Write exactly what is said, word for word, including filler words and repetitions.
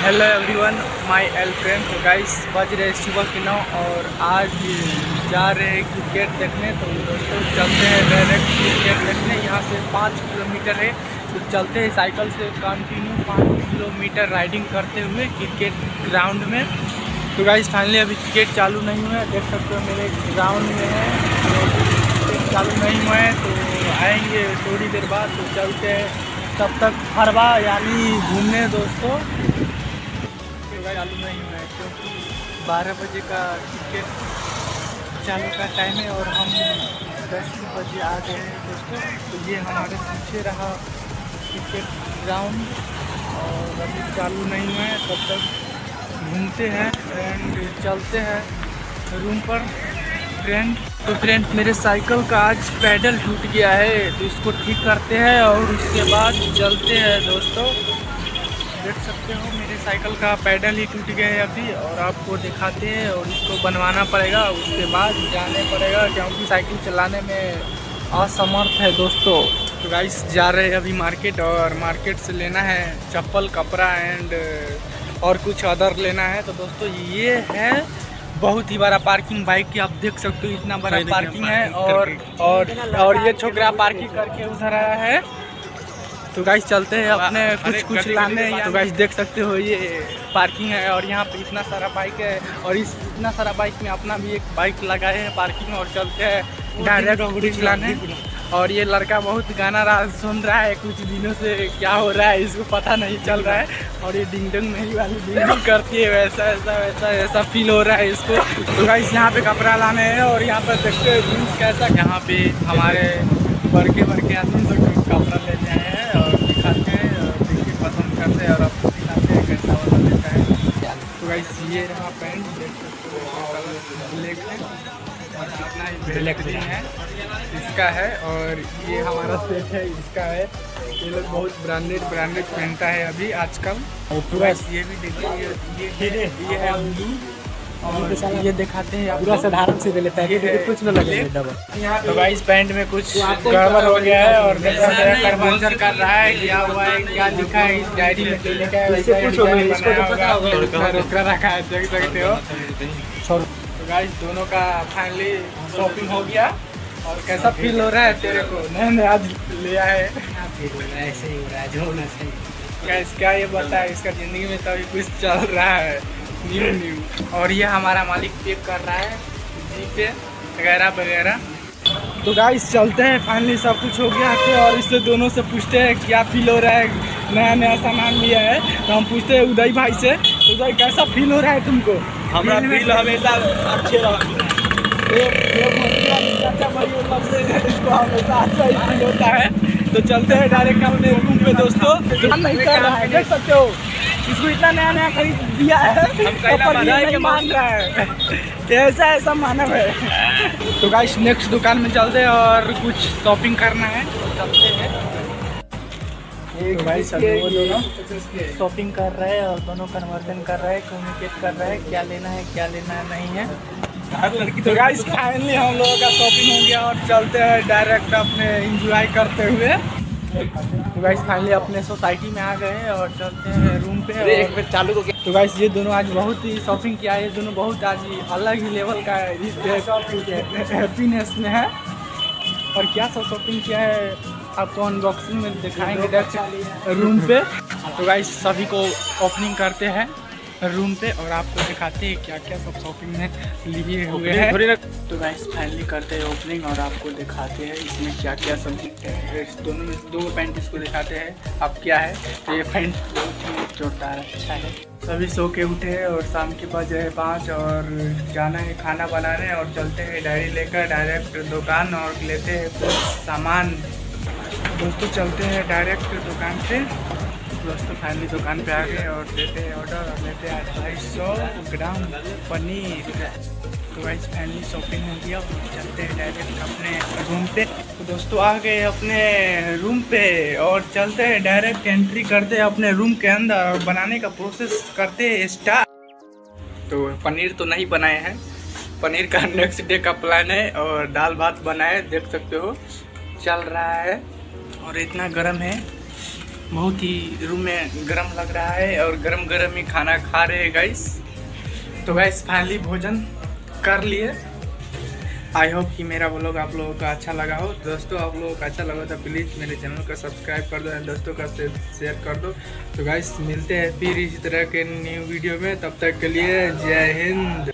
Hello everyone, my all friend. तो guys बज रहे सुबह के नौ और आज जा रहे हैं क्रिकेट देखने। तो दोस्तों चलते हैं डायरेक्ट क्रिकेट देखने। यहाँ से पाँच किलोमीटर है, तो चलते हैं साइकिल से कंटिन्यू पाँच किलोमीटर राइडिंग करते हुए क्रिकेट ग्राउंड में। तो गाइस फाइनली अभी क्रिकेट चालू नहीं हुआ है, देख सकते हो मेरे ग्राउंड में है। तो क्रिकेट चालू नहीं हुआ है तो आएंगे थोड़ी देर बाद। तो चलते हैं तब तक हरवा यानी घूमने दोस्तों। चालू नहीं हुआ है क्योंकि बारह बजे का क्रिकेट चालू का टाइम है और हम दस बजे आ गए हैं दोस्तों। तो ये हमारे पीछे रहा क्रिकेट ग्राउंड और अभी चालू नहीं हुआ है, तब तक घूमते हैं एंड चलते हैं रूम पर फ्रेंड। तो फ्रेंड मेरे साइकिल का आज पैडल टूट गया है, तो इसको ठीक करते हैं और उसके बाद चलते हैं दोस्तों। देख सकते हो मेरे साइकिल का पैडल ही टूट गया है अभी, और आपको दिखाते हैं। और इसको बनवाना पड़ेगा, उसके बाद जाने पड़ेगा क्योंकि साइकिल चलाने में असमर्थ है दोस्तों। तो गाइस जा रहे हैं अभी मार्केट, और मार्केट से लेना है चप्पल, कपड़ा एंड और कुछ अदर लेना है। तो दोस्तों ये है बहुत ही बड़ा पार्किंग, बाइक की आप देख सकते हो इतना बड़ा पार्किंग है। और और और ये छोकरा पार्किंग करके उधर आया है। तो गाइस चलते हैं अपने कुछ कुछ लाने। तो गाइस देख सकते हो ये पार्किंग है और यहाँ पे इतना सारा बाइक है, और इस इतना सारा बाइक में अपना भी एक बाइक लगाए हैं पार्किंग, और चलते हैं डायरेक्ट कुछ लाने। और ये लड़का बहुत गाना राज सुन रहा है कुछ दिनों से, क्या हो रहा है इसको पता नहीं चल रहा है। और ये डिंग डंग नहीं वाली डिंग करती है, वैसा ऐसा वैसा ऐसा फील हो रहा है इसको। तो गाइस यहाँ पे कपड़ा लाने हैं और यहाँ पर देखते हैं व्यूज कैसा। यहाँ पे हमारे बड़के बड़के आदमी सब कपड़ा लेते आए हैं और दिखाते हैं और देखिए पसंद करते हैं और आपको दिखाते हैं कैसा वाला लेता है। तो गाइस ये रहा पैंट, देख सकते हो ब्लैक है और कितना ही बेहतरीन है इसका है। और ये हमारा सेट है, इसका है। ये लोग बहुत ब्रांडेड ब्रांडेड पहनता है अभी आजकल। पूरा ये भी देखिए, ये ये ये है ब्लू, और ये दिखाते हैं पूरा साधारण से लेता है, ये कुछ न लगे डबल। तो गाइस पैंट में कुछ गड़बड़ हो गया है और करमंजर कर रहा है, क्या हुआ है क्या लिखा है इस डायरी में, जो लिखा है वैसा रोकड़ा रखा है, देख सकते हो। तो गाइस दोनों का फाइनली शॉपिंग हो गया। और कैसा फील हो रहा है तेरे को? नहीं आज ले आए, ऐसे ही हो रहा है जो होना चाहिए। गाइस क्या ये बताए, इसका जिंदगी में तभी कुछ चल रहा है न्यू न्यू। और ये हमारा मालिक पेक कर रहा है जी पे वगैरह वगैरह। तो गाइस चलते हैं, फाइनली सब कुछ हो गया है। और इससे दोनों से पूछते हैं क्या फील हो रहा है, नया नया सामान लिया है। तो हम पूछते हैं उदय भाई से, उदय कैसा फील हो रहा है तुमको? हमारा फील हमेशा अच्छे रहा, इसको हमेशा अच्छा ही फील होता है। तो चलते हैं डायरेक्ट अपने रूम पे दोस्तों। नहीं कर रहा है, देख सकते हो इसको इतना नया नया खरीद दिया है, हम मान रहा है ऐसा ऐसा मानव है। तो गाइस नेक्स्ट दुकान में चलते हैं और कुछ शॉपिंग करना है, तो चलते हैं। तो गाइस अभी वो दोनों शॉपिंग कर रहे हैं और दोनों कन्वर्जन कर रहे हैं, कम्युनिकेट कर रहे हैं क्या लेना है क्या लेना है नहीं है हर लड़की। तो गाइस फाइनली हम लोगों का शॉपिंग हो गया और चलते हैं डायरेक्ट अपने एंजॉय करते हुए। तो गाइस फाइनली अपने सोसाइटी में आ गए हैं और चलते हैं रूम पे। एक मिनट चालू हो गया। तो गाइस ये दोनों आज बहुत ही शॉपिंग किया है, ये दोनों बहुत आज अलग ही लेवल का हैप्पीनेस में है। और क्या सब शॉपिंग किया है आपको अनबॉक्सिंग में दिखाएंगे डायरेक्ट रूम पे। तो गाइस सभी को ओपनिंग करते हैं रूम पे और आपको दिखाते हैं क्या क्या सब शॉपिंग में लिए हुए हैं। तो गाइस फाइनली करते हैं ओपनिंग और आपको दिखाते हैं इसमें क्या क्या सब दोनों में दो पैंट इसको दिखाते हैं अब क्या है। तो ये पैंट बहुत ही जोरदार अच्छा है। सभी सो के उठे हैं और शाम के बज रहे पाँच और जाना है खाना बनाने, और चलते हैं डायरी लेकर डायरेक्ट दुकान और लेते हैं कुछ सामान। दोस्तों चलते हैं डायरेक्ट दुकान से। दोस्तों फाइनली दुकान पे आ गए और देते हैं ऑर्डर और लेते हैं ढाई सौ ग्राम पनीर। तो गाइस फाइनली शॉपिंग हो गया और चलते हैं डायरेक्ट अपने रूम पे। तो दोस्तों आ गए अपने रूम पे और चलते हैं डायरेक्ट एंट्री करते हैं अपने रूम के अंदर और बनाने का प्रोसेस करते हैं स्टार्ट। तो पनीर तो नहीं बनाए हैं, पनीर का नेक्स्ट डे का प्लान है, और दाल भात बनाए देख सकते हो चल रहा है। और इतना गर्म है बहुत ही रूम में गर्म लग रहा है और गरम गरम ही खाना खा रहे हैं गाइस। तो गाइस फाइनली भोजन कर लिए। आई होप कि मेरा व्लॉग आप लोगों का अच्छा लगा हो। दोस्तों आप लोगों का अच्छा लगा तो प्लीज़ मेरे चैनल को सब्सक्राइब कर दो एंड दोस्तों का शेयर कर दो। तो गाइस मिलते हैं फिर इसी तरह के न्यू वीडियो में, तब तक के लिए जय हिंद।